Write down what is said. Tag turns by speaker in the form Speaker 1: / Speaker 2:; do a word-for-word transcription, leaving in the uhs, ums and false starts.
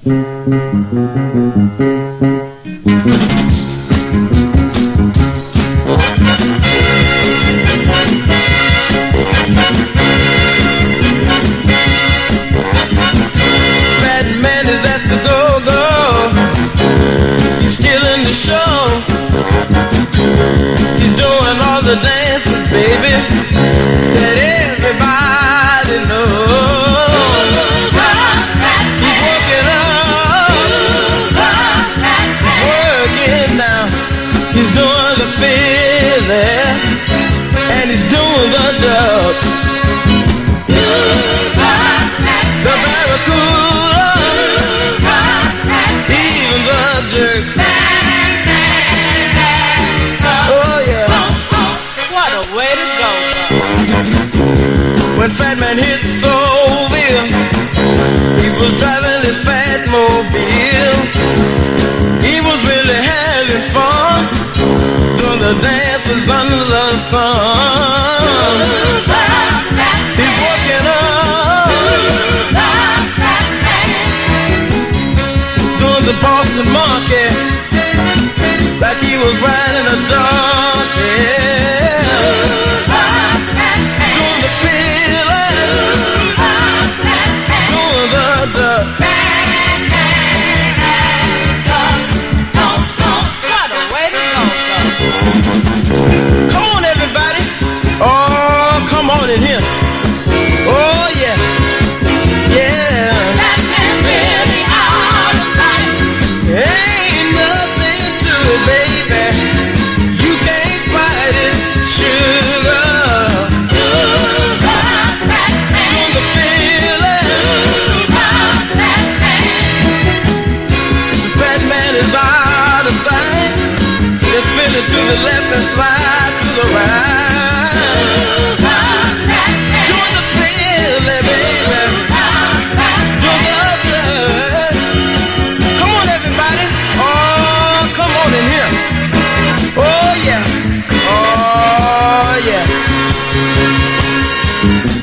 Speaker 1: The dancing, baby, that everybody knows. He's working up, he's working down, he's doing the fiddle, and he's doing the dub. The barracuda, even the jerk. When Fat Man hit Soville, he was driving his fat mobile. He was really having fun doing the dances under the sun. He's working up, doing the Boston monkey like he was riding a donkey. In here. Oh yeah, yeah. That man's really out of sight. Ain't nothing to it, baby. You can't fight it, sugar. Sugar, Fat Man. Doing the feeling. Sugar, Fat Man. The Fat Man is out of sight. Just spin it to the left and slide to the right. Oh yeah, oh yeah.